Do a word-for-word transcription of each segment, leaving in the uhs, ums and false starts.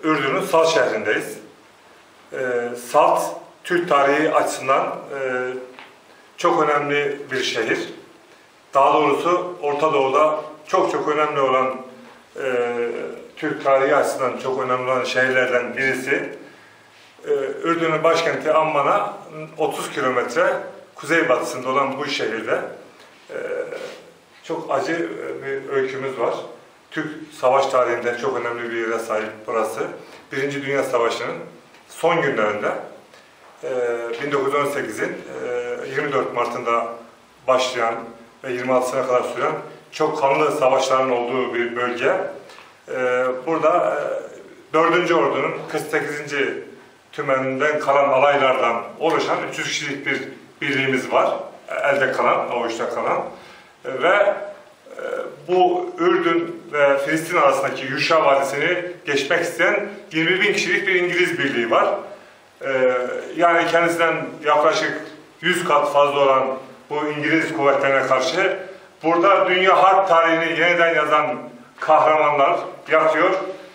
Ürdün'ün Salt şehrindeyiz. E, Salt, Türk tarihi açısından e, çok önemli bir şehir. Daha doğrusu Orta Doğu'da çok çok önemli olan, e, Türk tarihi açısından çok önemli olan şehirlerden birisi. E, Ürdün'ün başkenti Amman'a otuz kilometre kuzeybatısında olan bu şehirde e, çok acı bir öykümüz var. Türk savaş tarihinde çok önemli bir yere sahip burası. Birinci Dünya Savaşı'nın son günlerinde bin dokuz yüz on sekizin yirmi dört Mart'ında başlayan ve yirmi altısına kadar süren çok kanlı savaşların olduğu bir bölge. Burada dördüncü Ordu'nun kırk sekizinci tümeninden kalan alaylardan oluşan üç yüz kişilik bir birliğimiz var. Elde kalan, avuçta kalan. Ve bu Ürdün ve Filistin arasındaki Yuşa Vadisi'ni geçmek isteyen yirmi bin kişilik bir İngiliz birliği var. Yani kendisinden yaklaşık yüz kat fazla olan bu İngiliz kuvvetlerine karşı burada dünya harp tarihini yeniden yazan kahramanlar yatıyor.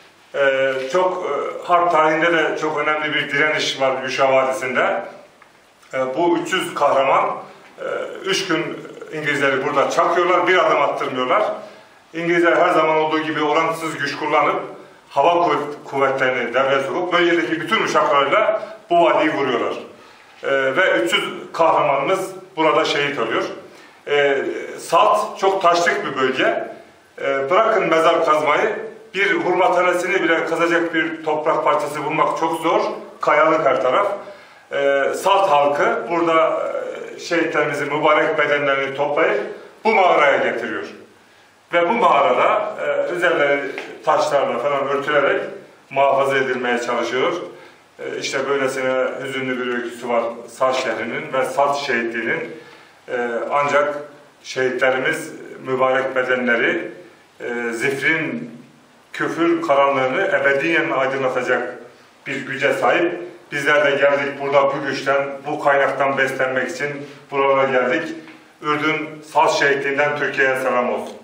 Çok harp tarihinde de çok önemli bir direniş var Yuşa Vadisi'nde. Bu üç yüz kahraman üç gün İngilizleri burada çakıyorlar, bir adım attırmıyorlar. İngilizler her zaman olduğu gibi orantısız güç kullanıp hava kuvvetlerini devreye sokup bölgedeki bütün uçaklarıyla bu vadiyi vuruyorlar. Ee, ve üç yüz kahramanımız burada şehit oluyor. Ee, Salt çok taşlık bir bölge. Ee, bırakın mezar kazmayı, bir hurma tanesini bile kazacak bir toprak parçası bulmak çok zor. Kayalık her taraf. Ee, Salt halkı burada şehitlerimizin mübarek bedenlerini toplayıp bu mağaraya getiriyor. Ve bu mağarada e, üzerleri taşlarla falan örtülerek muhafaza edilmeye çalışıyor. E, işte böylesine hüzünlü bir öyküsü var Salt şehrinin ve Salt şehitliğinin. E, ancak şehitlerimiz mübarek bedenleri e, zifrin küfür karanlığını ebediyen aydınlatacak bir güce sahip. Bizler de geldik burada bu güçten, bu kaynaktan beslenmek için buralara geldik. Ürdün Salt şehitliğinden Türkiye'ye selam olsun.